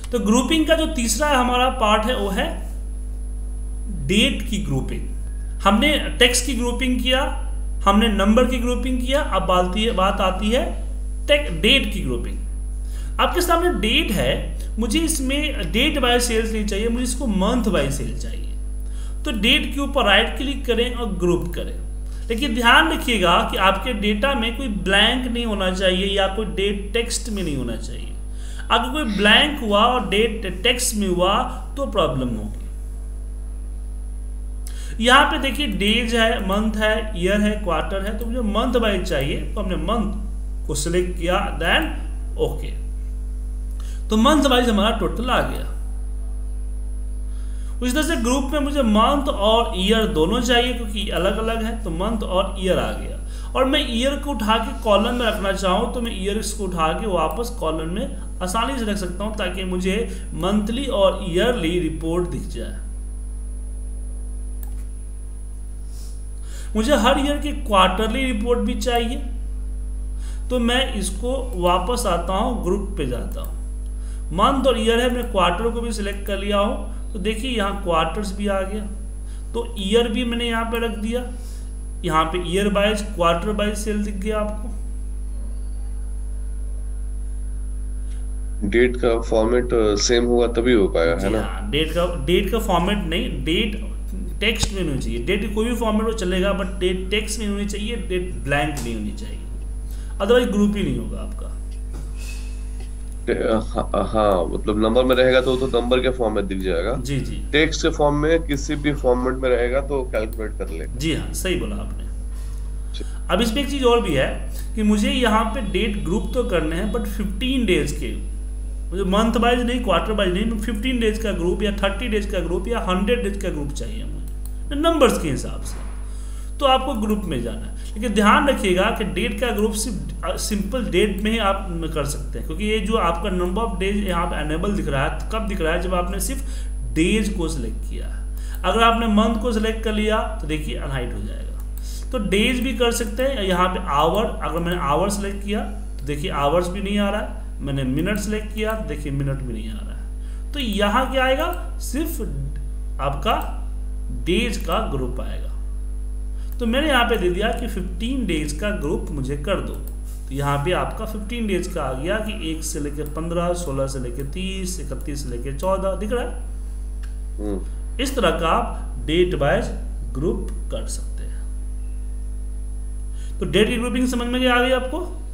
तो ग्रुपिंग का जो तीसरा हमारा पार्ट है वो है डेट की ग्रुपिंग। हमने टेक्स्ट की ग्रुपिंग किया, हमने नंबर की ग्रुपिंग किया, अब बात आती है डेट की ग्रुपिंग। आपके सामने डेट है, मुझे इसमें डेट बाय सेल्स नहीं चाहिए, मुझे इसको मंथ बाय सेल चाहिए। तो डेट के ऊपर राइट क्लिक करें और ग्रुप करें। लेकिन ध्यान रखिएगा कि आपके डेटा में कोई ब्लैंक नहीं होना चाहिए या कोई डेट टेक्स्ट में नहीं होना चाहिए। अगर कोई ब्लैंक हुआ और डेट टेक्स्ट में हुआ तो प्रॉब्लम होगी। यहाँ पे देखिए डेज है, मंथ है, ईयर है, क्वार्टर है, तो मुझे मंथ वाइज चाहिए, तो हमने मंथ को सिलेक्ट किया, देन ओके। तो मंथ वाइज हमारा टोटल आ गया। उस तरह से ग्रुप में मुझे मंथ और ईयर दोनों चाहिए क्योंकि अलग अलग है, तो मंथ और ईयर आ गया। और मैं ईयर को उठा के कॉलम में रखना चाहूँ तो मैं ईयर को उठा के वापस कॉलम में आसानी से रख सकता हूँ ताकि मुझे मंथली और ईयरली रिपोर्ट दिख जाए। मुझे हर ईयर की क्वार्टरली रिपोर्ट भी चाहिए, तो मैं इसको वापस आता हूँ, ग्रुप पे जाता हूँ, मंथ और ईयर है, मैं क्वार्टर को भी सिलेक्ट कर लिया हूँ। तो देखिए यहाँ क्वार्टर्स भी आ गया, तो ईयर भी मैंने यहाँ पे रख दिया। यहाँ पे year wise quarter wise sale दिख गया आपको। डेट का फॉर्मेट सेम होगा तभी हो पाएगा, है ना? डेट का फॉर्मेट नहीं, डेट टेक्स्ट में होनी चाहिए। डेट कोई भी फॉर्मेट हो चलेगा, बट डेट टेक्स्ट में होनी चाहिए, डेट ब्लैंक नहीं होनी चाहिए, अदरवाइज ग्रुप ही नहीं होगा आपका। हाँ, मतलब नंबर में रहेगा तो नंबर के फॉर्म में दिख जाएगा। जी जी। टेक्स्ट के फॉर्म में किसी भी फॉर्मेट में रहेगा तो कैलकुलेट कर ले। जी हाँ, सही बोला आपने। अब इसमें एक चीज और भी है कि मुझे यहाँ पे डेट ग्रुप तो करने हैं, बट 15 डेज के, मुझे मंथ वाइज नहीं, क्वार्टर वाइज नहीं, 15 डेज का ग्रुप या 30 डेज का ग्रुप या 100 डेज का ग्रुप चाहिए मुझे नंबर्स के हिसाब से। तो आपको ग्रुप में जाना है, लेकिन ध्यान रखिएगा कि डेट का ग्रुप सिर्फ सिंपल डेट में ही आप कर सकते हैं, क्योंकि ये जो आपका नंबर ऑफ डेज यहाँ पे अनेबल दिख रहा है, कब दिख रहा है? जब आपने सिर्फ डेज को सिलेक्ट किया है। अगर आपने मंथ को सिलेक्ट कर लिया तो देखिए अनहाइड हो जाएगा। तो डेज भी कर सकते हैं। यहाँ पे आवर, अगर मैंने आवर सेलेक्ट किया तो देखिए आवर्स भी नहीं आ रहा है, मैंने मिनट सेलेक्ट किया तो देखिए मिनट भी नहीं आ रहा है। तो यहाँ क्या आएगा? सिर्फ आपका डेज का ग्रुप आएगा। तो मैंने यहाँ पे दे दिया कि 15 डेज का ग्रुप मुझे कर दो, तो यहाँ पे आपका 15 डेज का आ गया कि 1 से लेकर 15, 16 से लेकर 30, 31 से लेकर 14 दिख रहा है। इस तरह का आप डेट वाइज ग्रुप कर सकते हैं। तो डेट की ग्रुपिंग समझ में आ गई आपको?